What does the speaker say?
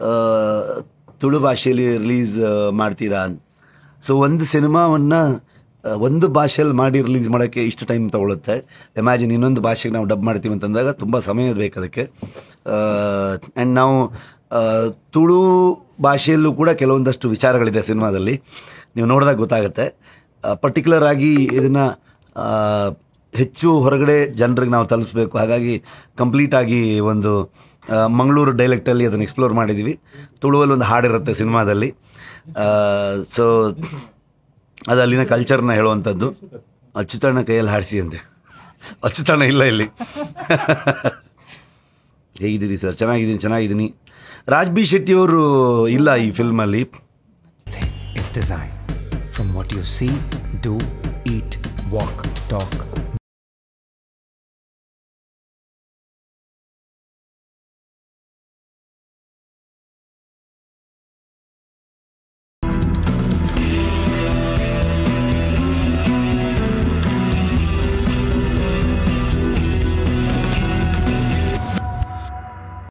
ತುಳು ಭಾಷೆಯಲ್ಲಿ ರಿಲೀಸ್ ಮಾಡ್ತೀರಾ? ಸೊ ಒಂದು ಸಿನಿಮಾವನ್ನು ಒಂದು ಭಾಷೆಯಲ್ಲಿ ಮಾಡಿ ರಿಲೀಸ್ ಮಾಡೋಕ್ಕೆ ಇಷ್ಟು ಟೈಮ್ ತೊಗೊಳುತ್ತೆ. ಇಮ್ಯಾಜಿನ್ ಇನ್ನೊಂದು ಭಾಷೆಗೆ ನಾವು ಡಬ್ ಮಾಡ್ತೀವಿ ಅಂತಂದಾಗ ತುಂಬ ಸಮಯ ಬೇಕು ಅದಕ್ಕೆ. ಆ್ಯಂಡ್ ನಾವು ತುಳು ಭಾಷೆಯಲ್ಲೂ ಕೂಡ ಕೆಲವೊಂದಷ್ಟು ವಿಚಾರಗಳಿದೆ ಸಿನಿಮಾದಲ್ಲಿ, ನೀವು ನೋಡಿದಾಗ ಗೊತ್ತಾಗುತ್ತೆ. ಪರ್ಟಿಕ್ಯುಲರ್ ಆಗಿ ಇದನ್ನು ಹೆಚ್ಚು ಹೊರಗಡೆ ಜನರಿಗೆ ನಾವು ತಲುಪಿಸ್ಬೇಕು. ಹಾಗಾಗಿ ಕಂಪ್ಲೀಟಾಗಿ ಒಂದು ಮಂಗಳೂರು ಡೈಲೆಕ್ಟಲ್ಲಿ ಅದನ್ನು ಎಕ್ಸ್ಪ್ಲೋರ್ ಮಾಡಿದ್ದೀವಿ. ತುಳುವಲ್ಲಿ ಒಂದು ಹಾಡಿರುತ್ತೆ ಸಿನಿಮಾದಲ್ಲಿ. ಸೊ ಅದು ಅಲ್ಲಿನ ಕಲ್ಚರ್ನ ಹೇಳುವಂಥದ್ದು. ಅಚ್ಚುತಣ್ಣ ಕೈಯಲ್ಲಿ ಹಾಡಿಸಿ ಅಂತೆ. ಅಚ್ಚುತಣ್ಣ ಇಲ್ಲ ಇಲ್ಲಿ. ಹೇಗಿದ್ದೀರಿ ಸರ್? ಚೆನ್ನಾಗಿದ್ದೀನಿ. ರಾಜ್ ಬಿ ಶೆಟ್ಟಿಯವರು ಇಲ್ಲ ಈ ಫಿಲ್ಮಲ್ಲಿ. It's design. From what you see, do, eat, walk, talk,